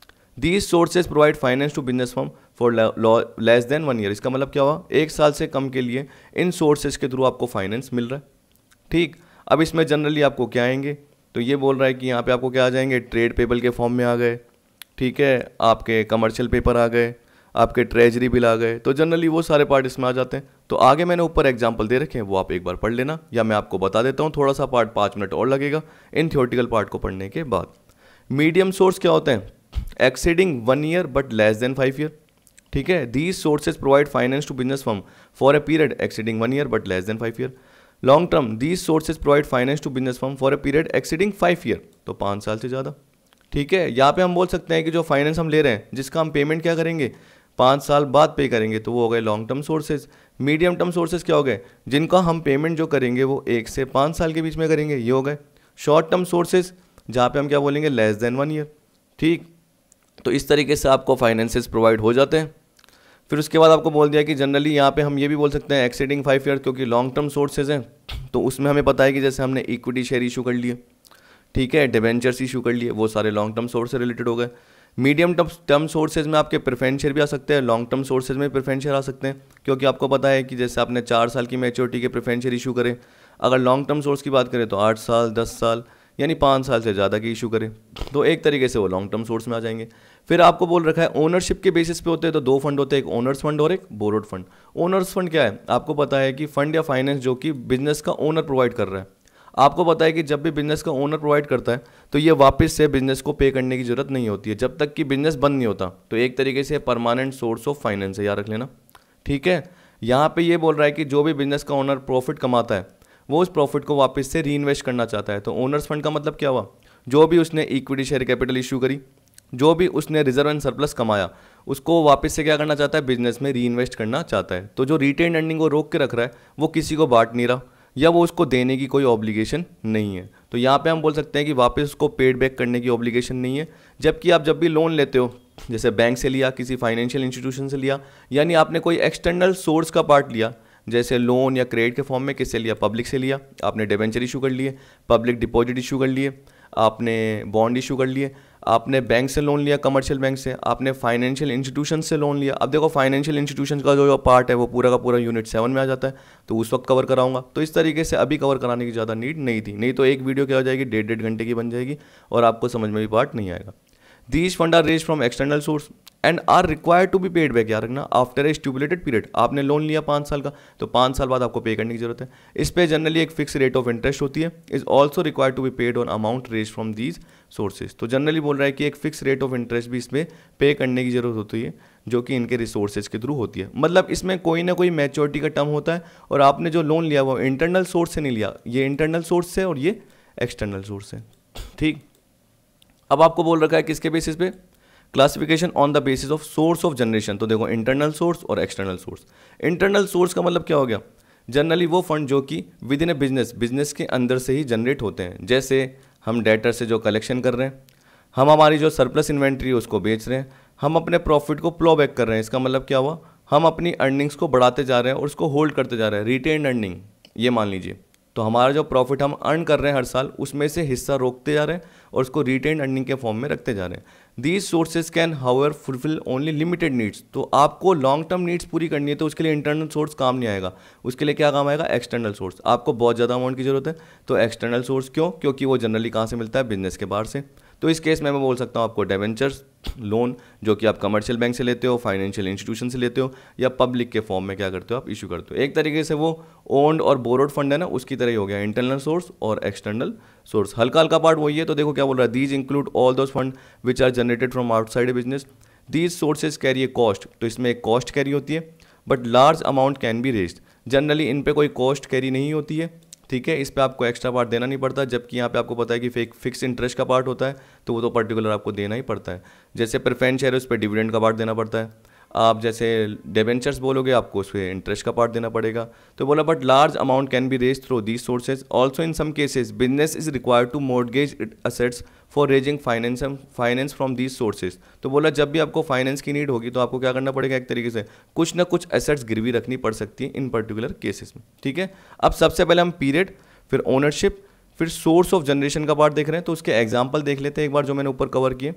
These sources provide finance to business firm for less than one year. इसका मतलब क्या हुआ, एक साल से कम के लिए इन सोर्सेज के थ्रू आपको फाइनेंस मिल रहा है। ठीक, अब इसमें जनरली आपको क्या आएंगे, तो ये बोल रहा है कि यहाँ पे आपको क्या आ जाएंगे, ट्रेड पेबल के फॉर्म में आ गए, ठीक है, आपके कमर्शियल पेपर आ गए, आपके ट्रेजरी बिल आ गए, तो जनरली वो सारे पार्ट इसमें आ जाते हैं। तो आगे मैंने ऊपर एग्जांपल दे रखे हैं, वो आप एक बार पढ़ लेना, या मैं आपको बता देता हूँ, थोड़ा सा पार्ट पाँच मिनट और लगेगा इन थ्योरेटिकल पार्ट को पढ़ने के बाद। मीडियम सोर्स क्या होते हैं, exceeding one year but less than five year. ठीक है, these sources provide finance to business firm for a period exceeding one year but less than five year. Long term, these sources provide finance to business firm for a period exceeding five year, तो पाँच साल से ज़्यादा। ठीक है, यहाँ पे हम बोल सकते हैं कि जो फाइनेंस हम ले रहे हैं, जिसका हम पेमेंट क्या करेंगे, पाँच साल बाद पे करेंगे, तो वो हो गए long term sources. Medium term sources क्या हो गए, जिनका हम पेमेंट जो करेंगे वो एक से पाँच साल के बीच में करेंगे, ये हो गए शॉर्ट टर्म सोर्सेज, जहाँ पे हम क्या बोलेंगे, लेस देन वन ईयर। ठीक, तो इस तरीके से आपको फाइनेंसेस प्रोवाइड हो जाते हैं। फिर उसके बाद आपको बोल दिया कि जनरली यहाँ पे हम ये भी बोल सकते हैं एक्सीडिंग फाइव ईयर, क्योंकि लॉन्ग टर्म सोर्सेज हैं, तो उसमें हमें पता है कि जैसे हमने इक्विटी शेयर इशू कर लिए, ठीक है, डिवेंचर्स इशू कर लिए, वो सारे लॉन्ग टर्म सोर्स से रिलेटेड हो गए। मीडियम टर्म सोर्सेज में आपके प्रेफरेंस शेयर भी आ सकते हैं, लॉन्ग टर्म सोर्सेज में प्रेफरेंस शेयर आ सकते हैं, क्योंकि आपको पता है कि जैसे आपने चार साल की मैच्योरिटी के प्रेफरेंस शेयर इशू करें, अगर लॉन्ग टर्म सोर्स की बात करें तो आठ साल, दस साल, यानी पाँच साल से ज़्यादा की इशू करें, तो एक तरीके से वो लॉन्ग टर्म सोर्स में आ जाएंगे। फिर आपको बोल रखा है ओनरशिप के बेसिस पे होते हैं, तो दो फंड होते हैं, एक ओनर्स फंड और एक बोरोड फंड। ओनर्स फंड क्या है, आपको पता है कि फंड या फाइनेंस जो कि बिजनेस का ओनर प्रोवाइड कर रहा है। आपको पता है कि जब भी बिजनेस का ओनर प्रोवाइड करता है तो ये वापस से बिजनेस को पे करने की जरूरत नहीं होती है जब तक कि बिजनेस बंद नहीं होता, तो एक तरीके से परमानेंट सोर्स ऑफ फाइनेंस है, याद रख लेना। ठीक है, यहाँ पे ये बोल रहा है कि जो भी बिजनेस का ओनर प्रॉफिट कमाता है वो उस प्रॉफिट को वापस से री इन्वेस्ट करना चाहता है। तो ओनर्स फंड का मतलब क्या हुआ, जो भी उसने इक्विटी शेयर कैपिटल इशू करी, जो भी उसने रिजर्व एंड सरप्लस कमाया, उसको वापस से क्या करना चाहता है, बिजनेस में री इन्वेस्ट करना चाहता है। तो जो रिटेन अर्निंग को रोक के रख रहा है वो किसी को बांट नहीं रहा या वो उसको देने की कोई ऑब्लिगेशन नहीं है। तो यहाँ पे हम बोल सकते हैं कि वापस उसको पेड बैक करने की ऑब्लिगेशन नहीं है। जबकि आप जब भी लोन लेते हो, जैसे बैंक से लिया, किसी फाइनेंशियल इंस्टीट्यूशन से लिया, यानी आपने कोई एक्सटर्नल सोर्स का पार्ट लिया, जैसे लोन या क्रेडिट के फॉर्म में किससे लिया, पब्लिक से लिया, आपने डिबेंचर इशू कर लिए, पब्लिक डिपॉजिट इशू कर लिए, आपने बॉन्ड इशू कर लिए, आपने बैंक से लोन लिया, कमर्शियल बैंक से, आपने फाइनेंशियल इंस्टीट्यूशन से लोन लिया। अब देखो फाइनेंशियल इंस्टीट्यूशन का जो पार्ट है वो पूरा का पूरा यूनिट सेवन में आ जाता है, तो उस वक्त कवर कराऊंगा। तो इस तरीके से अभी कवर कराने की ज़्यादा नीड नहीं थी, नहीं तो एक वीडियो क्या हो जाएगी, डेढ़ डेढ़ घंटे की बन जाएगी और आपको समझ में भी पार्ट नहीं आएगा। These fund are raise from external source and are required to be paid back. याद रखना, आफ्टर ए स्टिपुलेटेड पीरियड। आपने लोन लिया पाँच साल का, तो पाँच साल बाद आपको पे करने की जरूरत है। इस पे जनरली एक फिक्स रेट ऑफ इंटरेस्ट होती है, is also required to be paid on amount raise from these sources. तो जनरली बोल रहा है कि एक फिक्स रेट ऑफ इंटरेस्ट भी इसमें पे करने की जरूरत होती है, जो कि इनके रिसोर्सेज के थ्रू होती है। मतलब इसमें कोई ना कोई मैच्योरिटी का टर्म होता है, और आपने जो लोन लिया वो इंटरनल सोर्स से नहीं लिया, ये इंटरनल सोर्स से और ये एक्सटर्नल सोर्स से। ठीक, अब आपको बोल रखा है किसके बेसिस पे, classification on the basis of source of generation. तो देखो इंटरनल सोर्स और एक्सटर्नल सोर्स। इंटरनल सोर्स का मतलब क्या हो गया, जनरली वो फंड जो कि within a business, business के अंदर से ही जनरेट होते हैं। जैसे हम डेटर से जो कलेक्शन कर रहे हैं, हम हमारी जो सरप्लस इन्वेंट्री है उसको बेच रहे हैं, हम अपने प्रॉफिट को प्लो बैक कर रहे हैं। इसका मतलब क्या हुआ, हम अपनी अर्निंग्स को बढ़ाते जा रहे हैं और उसको होल्ड करते जा रहे हैं, रिटेन अर्निंग ये मान लीजिए। तो हमारा जो प्रॉफिट हम अर्न कर रहे हैं हर साल, उसमें से हिस्सा रोकते जा रहे हैं और उसको रिटेन अर्निंग के फॉर्म में रखते जा रहे हैं। These sources can however fulfil only limited needs. तो आपको लॉन्ग टर्म नीड्स पूरी करनी है, तो उसके लिए इंटरनल सोर्स काम नहीं आएगा। उसके लिए क्या काम आएगा, एक्सटर्नल सोर्स। आपको बहुत ज़्यादा अमाउंट की जरूरत है, तो एक्सटर्नल सोर्स क्यों, क्योंकि वो जनरली कहाँ से मिलता है, बिजनेस के बाहर से। तो इस केस में मैं बोल सकता हूँ आपको डिबेंचर्स लोन, जो कि आप कमर्शियल बैंक से लेते हो, फाइनेंशियल इंस्टीट्यूशन से लेते हो, या पब्लिक के फॉर्म में क्या करते हो, आप इशू करते हो। एक तरीके से वो ओन्ड और बोरोड फंड है ना, उसकी तरह ही हो गया, इंटरनल सोर्स और एक्सटर्नल सोर्स। हल्का हल्का पार्ट वही है। तो देखो क्या बोल रहा है, these include all those fund which are generated from outside a business, these sources carry a cost. तो इसमें एक कॉस्ट कैरी होती है, but large amount can be raised. Generally इन पे कोई कॉस्ट कैरी नहीं होती है, ठीक है, इस पे आपको एक्स्ट्रा पार्ट देना नहीं पड़ता। जबकि यहाँ पे आपको पता है कि फिक फिक्स इंटरेस्ट का पार्ट होता है, तो वो तो पर्टिकुलर आपको देना ही पड़ता है। जैसे प्रेफरेंस शेयर है, उस पर डिविडेंड का पार्ट देना पड़ता है। आप जैसे डिबेंचर्स बोलोगे, आपको उस पर इंटरेस्ट का पार्ट देना पड़ेगा। तो बोला but large amount can be raise through these sources. Also in some cases business is required to mortgage it assets for raising finance finance from these sources. तो बोला जब भी आपको फाइनेंस की नीड होगी, तो आपको क्या करना पड़ेगा, एक तरीके से कुछ ना कुछ एसेट्स गिरवी रखनी पड़ सकती है इन पर्टिकुलर केसेस में। ठीक है, अब सबसे पहले हम पीरियड, फिर ओनरशिप, फिर सोर्स ऑफ जनरेशन का पार्ट देख रहे हैं। तो उसके एग्जांपल देख लेते हैं एक बार, जो मैंने ऊपर कवर किए।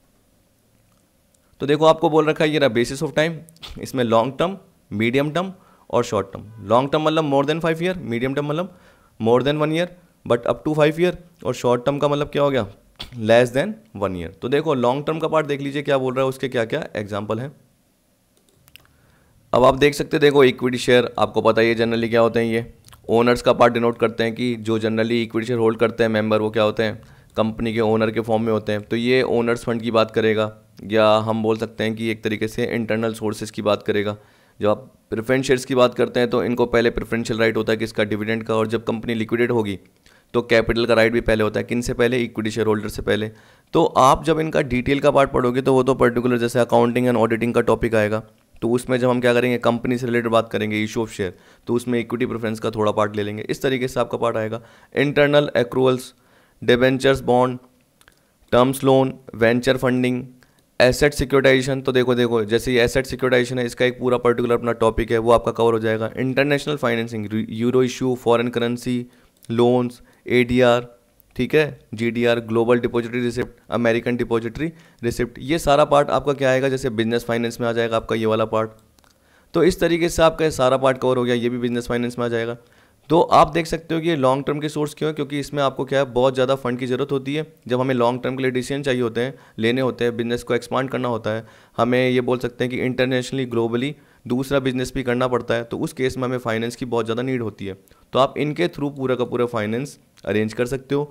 तो देखो आपको बोल रखा है ये रहा बेसिस ऑफ टाइम, इसमें लॉन्ग टर्म, मीडियम टर्म और शॉर्ट टर्म। लॉन्ग टर्म मतलब more than five year, medium term मतलब more than one year but up to five year, और शॉर्ट टर्म का मतलब क्या हो गया, लेस देन वन ईयर। तो देखो लॉन्ग टर्म का पार्ट देख लीजिए क्या बोल रहा है, उसके क्या क्या एग्जाम्पल हैं। अब आप देख सकते हैं, देखो इक्विटी शेयर आपको पता ही है जनरली क्या होते हैं, ये ओनर्स का पार्ट डिनोट करते हैं कि जो जनरली इक्विटी शेयर होल्ड करते हैं मेंबर, वो क्या होते हैं, कंपनी के ओनर के फॉर्म में होते हैं। तो ये ओनर्स फंड की बात करेगा, या हम बोल सकते हैं कि एक तरीके से इंटरनल सोर्सेज की बात करेगा। जब आप प्रेफरेंस शेयर्स की बात करते हैं, तो इनको पहले प्रेफरेंशियल राइट होता है किसका, डिविडेंड का। और जब कंपनी लिक्विडेट होगी, तो कैपिटल का राइट भी पहले होता है, किन से पहले, इक्विटी शेयर होल्डर से पहले। तो आप जब इनका डिटेल का पार्ट पढ़ोगे, तो वो तो पर्टिकुलर जैसे अकाउंटिंग एंड ऑडिटिंग का टॉपिक आएगा, तो उसमें जब हम क्या करेंगे, कंपनी से रिलेटेड बात करेंगे, इशू ऑफ शेयर, तो उसमें इक्विटी प्रेफरेंस का थोड़ा पार्ट ले लेंगे। इस तरीके से आपका पार्ट आएगा। Internal accruals, debentures, bond, terms loan, venture funding, asset securitisation. तो देखो देखो जैसे ये एसेट सिक्योरिटाइजेशन है, इसका एक पूरा पर्टिकुलर अपना टॉपिक है, वो आपका कवर हो जाएगा। International financing, euro issue, foreign currency loans, ADR, ठीक है, GDR, global depository receipt, American depository receipt, ये सारा पार्ट आपका क्या आएगा, जैसे बिजनेस फाइनेंस में आ जाएगा आपका ये वाला पार्ट। तो इस तरीके से आपका सारा पार्ट कवर हो गया, ये भी बिजनेस फाइनेंस में आ जाएगा। तो आप देख सकते हो कि ये लॉन्ग टर्म के सोर्स क्यों है, क्योंकि इसमें आपको क्या है, बहुत ज़्यादा फंड की ज़रूरत होती है। जब हमें लॉन्ग टर्म के लिए डिसीजन चाहिए होते हैं, लेने होते हैं, बिजनेस को एक्सपांड करना होता है, हमें ये बोल सकते हैं कि इंटरनेशनली, ग्लोबली दूसरा बिजनेस भी करना पड़ता है, तो उस केस में हमें फाइनेंस की बहुत ज़्यादा नीड होती है। तो आप इनके थ्रू पूरा का पूरा फाइनेंस अरेंज कर सकते हो।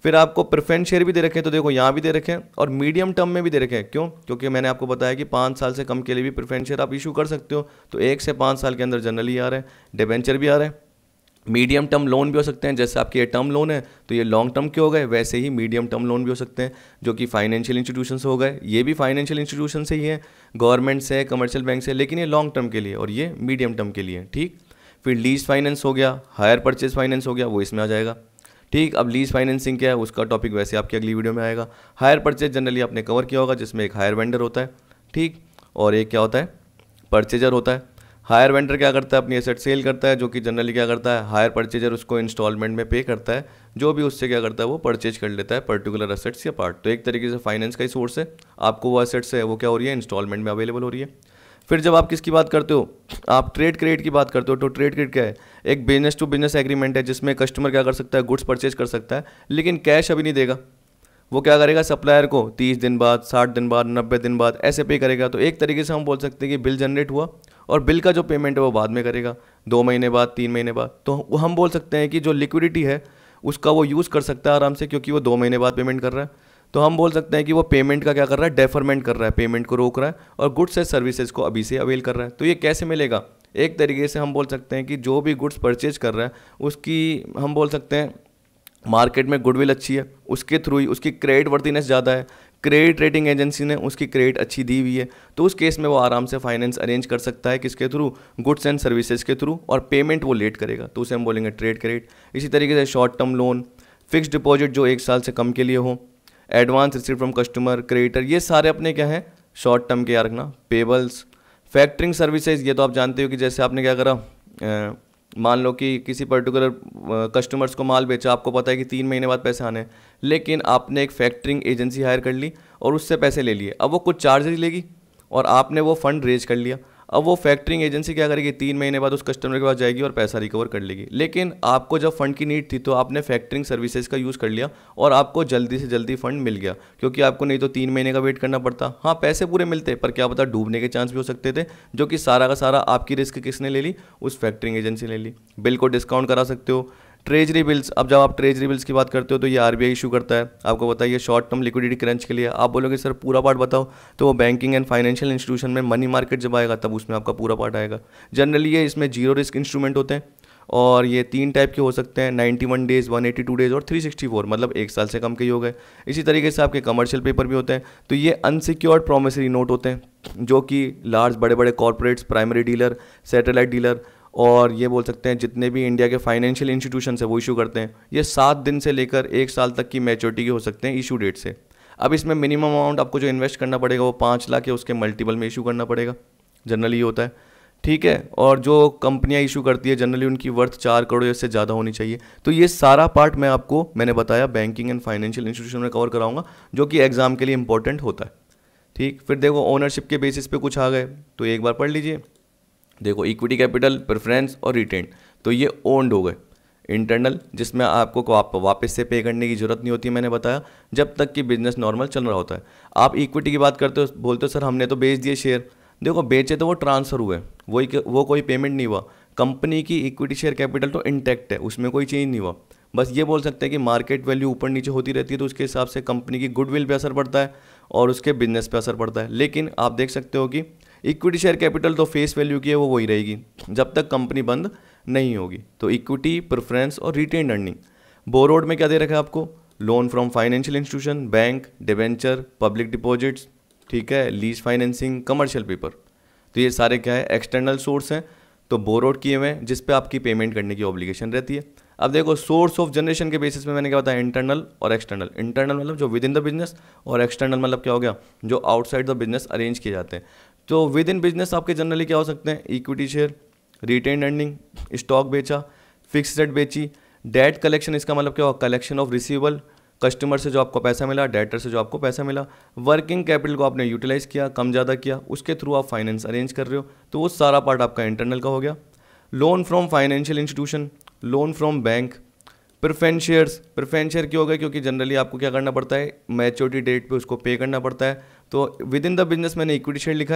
फिर आपको प्रेफरेंस शेयर भी दे रखे हैं, तो देखो यहाँ भी दे रखे हैं और मीडियम टर्म में भी दे रखे हैं। क्यों? क्योंकि मैंने आपको बताया कि पाँच साल से कम के लिए भी प्रेफरेंस शेयर आप इशू कर सकते हो, तो एक से पाँच साल के अंदर जनरली आ रहे हैं, डिबेंचर भी आ रहे हैं, मीडियम टर्म लोन भी हो सकते हैं। जैसे आपके ये टर्म लोन है तो ये लॉन्ग टर्म के हो गए, वैसे ही मीडियम टर्म लोन भी हो सकते हैं जो कि फाइनेंशियल इंस्टीट्यूशन से हो गए। ये भी फाइनेंशियल इंस्टीट्यूशन से ही है, गवर्नमेंट से, कमर्शियल बैंक से, लेकिन ये लॉन्ग टर्म के लिए और ये मीडियम टर्म के लिए। ठीक, फिर लीज फाइनेंस हो गया, हायर परचेज फाइनेंस हो गया, वो इसमें आ जाएगा। ठीक, अब लीज फाइनेंसिंग क्या है उसका टॉपिक वैसे आपकी अगली वीडियो में आएगा। हायर परचेज जनरली आपने कवर किया होगा, जिसमें एक हायर वेंडर होता है, ठीक, और एक क्या होता है, परचेजर होता है। हायर वेंडर क्या करता है, अपनी एसेट सेल करता है, जो कि जनरली क्या करता है, हायर परचेजर उसको इंस्टॉलमेंट में पे करता है, जो भी उससे क्या करता है वो परचेज कर लेता है पर्टिकुलर एसेट्स या पार्ट। तो एक तरीके से फाइनेंस का ही सोर्स है, आपको वो एसेट्स है वो क्या हो रही है, इंस्टॉलमेंट में अवेलेबल हो रही है। फिर जब आप किसकी बात करते हो, आप ट्रेड क्रेडिट की बात करते हो, तो ट्रेड क्रेडिट क्या है, एक बिजनेस टू बिजनेस एग्रीमेंट है, जिसमें कस्टमर क्या कर सकता है, गुड्स परचेज कर सकता है, लेकिन कैश अभी नहीं देगा। वो क्या करेगा, सप्लायर को तीस दिन बाद, साठ दिन बाद, नब्बे दिन बाद ऐसे पे करेगा। तो एक तरीके से हम बोल सकते हैं कि बिल जनरेट हुआ और बिल का जो पेमेंट है वो बाद में करेगा, दो महीने बाद, तीन महीने बाद। तो वो हम बोल सकते हैं कि जो लिक्विडिटी है उसका वो यूज़ कर सकता है आराम से, क्योंकि वो दो महीने बाद पेमेंट कर रहा है। तो हम बोल सकते हैं कि वो पेमेंट का क्या कर रहा है, डेफरमेंट कर रहा है, पेमेंट को रोक रहा है और गुड्स एंड सर्विसेज को अभी से अवेल कर रहा है। तो ये कैसे मिलेगा, एक तरीके से हम बोल सकते हैं कि जो भी गुड्स परचेज कर रहा है उसकी हम बोल सकते हैं मार्केट में गुडविल अच्छी है, उसके थ्रू ही उसकी क्रेडिट वर्दीनेस ज़्यादा है, क्रेडिट रेटिंग एजेंसी ने उसकी क्रेडिट अच्छी दी हुई है, तो उस केस में वो आराम से फाइनेंस अरेंज कर सकता है, किसके थ्रू, गुड्स एंड सर्विसेज के थ्रू, और पेमेंट वो लेट करेगा, तो उसे हम बोलेंगे ट्रेड क्रेडिट। इसी तरीके से short term loan, fix deposit जो एक साल से कम के लिए हो, advance receive from customer, creditor, ये सारे अपने क्या हैं, शॉर्ट टर्म के याद रखना। पेबल्स, फैक्टरिंग सर्विसेज, ये तो आप जानते हो कि जैसे आपने क्या करा, आ, मान लो कि किसी पर्टिकुलर कस्टमर्स को माल बेचा, आपको पता है कि तीन महीने बाद पैसे आने हैं, लेकिन आपने एक फैक्टरिंग एजेंसी हायर कर ली और उससे पैसे ले लिए। अब वो कुछ चार्जेस लेगी और आपने वो फंड रेज कर लिया। अब वो फैक्टरिंग एजेंसी क्या करेगी, तीन महीने बाद उस कस्टमर के पास जाएगी और पैसा रिकवर कर लेगी। लेकिन आपको जब फंड की नीड थी तो आपने फैक्टरिंग सर्विसेज का यूज़ कर लिया और आपको जल्दी से जल्दी फंड मिल गया, क्योंकि आपको नहीं तो तीन महीने का वेट करना पड़ता। हाँ, पैसे पूरे मिलते, पर क्या पता डूबने के चांस भी हो सकते थे, जो कि सारा का सारा आपकी रिस्क किसने ले ली, उस फैक्टरिंग एजेंसी ने ली। बिल को डिस्काउंट करा सकते हो। ट्रेजरी बिल्स, अब जब आप ट्रेजरी बिल्स की बात करते हो तो ये आरबीआई इशू करता है, आपको बताइए शॉर्ट टर्म लिक्विडिटी क्रंच के लिए। आप बोलोगे सर पूरा पार्ट बताओ, तो वो बैंकिंग एंड फाइनेंशियल इंस्टीट्यूशन में मनी मार्केट जब आएगा तब उसमें आपका पूरा पार्ट आएगा। जनरली ये इसमें जीरो रिस्क इंस्ट्रूमेंट होते हैं और ये तीन टाइप के हो सकते हैं, ninety one days, one eighty two days और थ्री सिक्सटी फोर, मतलब एक साल से कम के ही हो गए। इसी तरीके से आपके कमर्शियल पेपर भी होते हैं, तो ये अनसिक्योर्ड प्रोमिसरी नोट होते हैं, जो कि लार्ज बड़े बड़े corporates, primary dealer, satellite dealer और ये बोल सकते हैं जितने भी इंडिया के फाइनेंशियल इंस्टीट्यूशन है वो इशू करते हैं। ये सात दिन से लेकर एक साल तक की मैच्योरिटी के हो सकते हैं इशू डेट से। अब इसमें मिनिमम अमाउंट आपको जो इन्वेस्ट करना पड़ेगा वो पाँच लाख या उसके मल्टीपल में इशू करना पड़ेगा, जनरली ये होता है, ठीक है। और जो कंपनियां इशू करती है जनरली उनकी वर्थ चार करोड़ या इससे ज़्यादा होनी चाहिए। तो ये सारा पार्ट मैं आपको मैंने बताया बैंकिंग एंड फाइनेंशियल इंस्टीट्यूशन में कवर कराऊंगा, जो कि एग्जाम के लिए इंपॉर्टेंट होता है, ठीक। फिर देखो ओनरशिप के बेसिस पे कुछ आ गए तो एक बार पढ़ लीजिए। देखो इक्विटी कैपिटल, प्रेफरेंस और रिटेन, तो ये ओन्ड हो गए। इंटरनल, जिसमें आपको वाप, वापस से पे करने की जरूरत नहीं होती, मैंने बताया, जब तक कि बिजनेस नॉर्मल चल रहा होता है। आप इक्विटी की बात करते हो, बोलते हो सर हमने तो बेच दिए शेयर। देखो बेचे तो वो ट्रांसफ़र हुए, वही वो कोई पेमेंट नहीं हुआ। कंपनी की इक्विटी शेयर कैपिटल तो इंटैक्ट है, उसमें कोई चेंज नहीं हुआ। बस ये बोल सकते हैं कि मार्केट वैल्यू ऊपर नीचे होती रहती है, तो उसके हिसाब से कंपनी की गुडविल पे असर पड़ता है और उसके बिजनेस पे असर पड़ता है। लेकिन आप देख सकते हो कि इक्विटी शेयर कैपिटल तो फेस वैल्यू की है, वो वही रहेगी जब तक कंपनी बंद नहीं होगी। तो इक्विटी, प्रेफरेंस और रिटेन अर्निंग। बोरोड में क्या दे रखा है आपको, loan from financial institution, bank, debenture, public deposits, ठीक है, लीज फाइनेंसिंग, कमर्शियल पेपर। तो ये सारे क्या है, एक्सटर्नल सोर्स हैं। तो बोरोड किए हुए हैं जिस पे आपकी पेमेंट करने की ऑब्लिगेशन रहती है। अब देखो सोर्स ऑफ जनरेशन के बेसिस में मैंने क्या बताया, इंटरनल और एक्सटर्नल। इंटरनल मतलब जो विद इन द बिजनेस और एक्सटर्नल मतलब क्या हो गया, जो आउटसाइड द बिजनेस अरेंज किए जाते हैं। तो विद इन बिजनेस आपके जनरली क्या हो सकते हैं, equity share, retain earning, stock बेचा, फिक्स रेट बेची, डेट कलेक्शन, इसका मतलब क्या हुआ, कलेक्शन ऑफ रिसीवेबल, कस्टमर से जो आपको पैसा मिला, डेटर से जो आपको पैसा मिला, वर्किंग कैपिटल को आपने यूटिलाइज किया, कम ज़्यादा किया, उसके थ्रू आप फाइनेंस अरेंज कर रहे हो, तो वो सारा पार्ट आपका इंटरनल का हो गया। Loan from financial institution, loan from bank, preference shares, preference share क्यों हो गए, क्योंकि जनरली आपको क्या करना पड़ता है, मैच्योरिटी डेट पे उसको पे करना पड़ता है। तो विद इन द बिजनेस मैंने इक्विटी शेयर लिखा है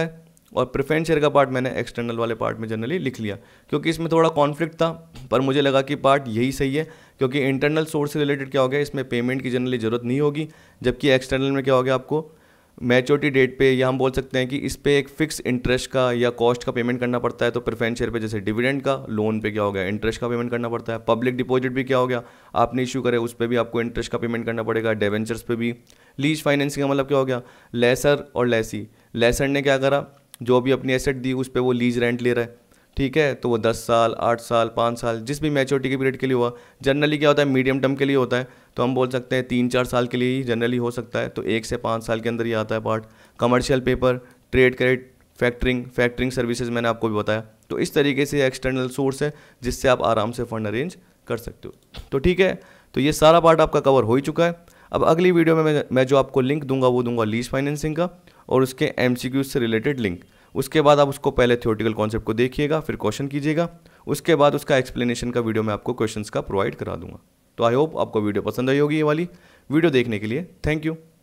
और प्रेफरेंस शेयर का पार्ट मैंने एक्सटर्नल वाले पार्ट में जनरली लिख लिया, क्योंकि इसमें थोड़ा कॉन्फ्लिक्ट था, पर मुझे लगा कि पार्ट यही सही है, क्योंकि इंटरनल सोर्स से रिलेटेड क्या हो गया, इसमें पेमेंट की जनरली ज़रूरत नहीं होगी, जबकि एक्सटर्नल में क्या हो गया, आपको मैच्योरिटी डेट पे, या हम बोल सकते हैं कि इस पे एक फिक्स इंटरेस्ट का या कॉस्ट का पेमेंट करना पड़ता है। तो प्रेफरेंस शेयर पे जैसे डिविडेंड का, लोन पे क्या हो गया, इंटरेस्ट का पेमेंट करना पड़ता है। पब्लिक डिपॉजिट भी क्या हो गया, आपने इशू करे उस पर भी आपको इंटरेस्ट का पेमेंट करना पड़ेगा। डेवेंचर्स पे भी। लीज फाइनेंसिंग का मतलब क्या हो गया, लेसर और लेसी। लेसर ने क्या करा, जो भी अपनी एसेट दी उस पर वो लीज रेंट ले रहा है, ठीक है, तो वो दस साल, आठ साल, पाँच साल, जिस भी मैच्योरिटी के पीरियड के लिए हुआ। जनरली क्या होता है, मीडियम टर्म के लिए होता है, तो हम बोल सकते हैं तीन चार साल के लिए ही जनरली हो सकता है, तो एक से पाँच साल के अंदर ही आता है part. Commercial paper, trade credit, factoring, factoring services मैंने आपको भी बताया। तो इस तरीके से एक्सटर्नल सोर्स है जिससे आप आराम से फंड अरेंज कर सकते हो। तो ठीक है, तो ये सारा पार्ट आपका कवर हो ही चुका है। अब अगली वीडियो में मैं, मैं जो आपको लिंक दूंगा वो दूंगा लीज फाइनेंसिंग का और उसके एमसीक्यूज से रिलेटेड लिंक। उसके बाद आप उसको पहले थ्योरेटिकल कॉन्सेप्ट को देखिएगा, फिर क्वेश्चन कीजिएगा, उसके बाद उसका एक्सप्लेनेशन का वीडियो मैं आपको क्वेश्चंस का प्रोवाइड करा दूंगा। तो आई होप आपको वीडियो पसंद आई होगी। ये वाली वीडियो देखने के लिए थैंक यू।